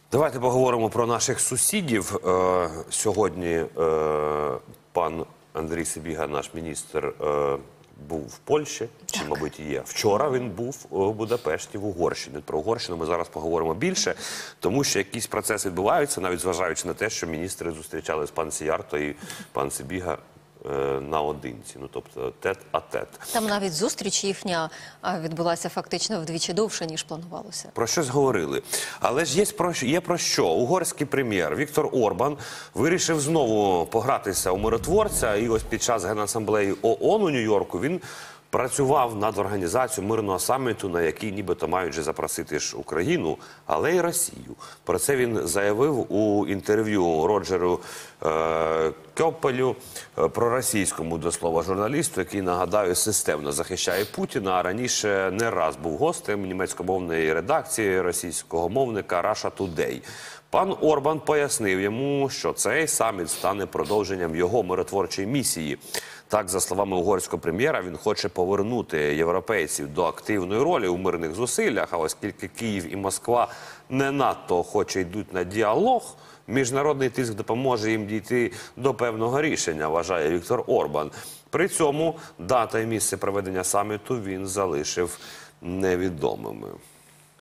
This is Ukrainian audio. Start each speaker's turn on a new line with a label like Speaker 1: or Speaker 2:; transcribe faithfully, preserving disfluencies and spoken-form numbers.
Speaker 1: Давайте поговоримо про наших сусідів. Е, сьогодні е, пан Андрій Сибіга, наш міністр, е, був в Польщі, чи, мабуть, є. Вчора він був у Будапешті, в Угорщині. Про Угорщину ми зараз поговоримо більше, тому що якісь процеси відбуваються, навіть зважаючи на те, що міністри зустрічались пан Сіярто і пан Сибіга наодинці, ну тобто тет-а-тет.
Speaker 2: Там навіть зустріч їхня відбулася фактично вдвічі довше, ніж планувалося.
Speaker 1: Про щось говорили. Але ж є про, є про що. Угорський прем'єр Віктор Орбан вирішив знову погратися у миротворця, і ось під час Генасамблеї ООН у Нью-Йорку він працював над організацією мирного саміту, на який нібито мають же запросити ж Україну, але й Росію. Про це він заявив у інтерв'ю Роджеру е, Кьопелю, е, проросійському, до слова, журналісту, який, нагадаю, системно захищає Путіна, а раніше не раз був гостем німецькомовної редакції російського мовника Russia Today. Пан Орбан пояснив йому, що цей саміт стане продовженням його миротворчої місії. Так, за словами угорського прем'єра, він хоче повернути європейців до активної ролі у мирних зусиллях, а оскільки Київ і Москва не надто охоче йдуть на діалог, міжнародний тиск допоможе їм дійти до певного рішення, вважає Віктор Орбан. При цьому дата і місце проведення саміту він залишив невідомими.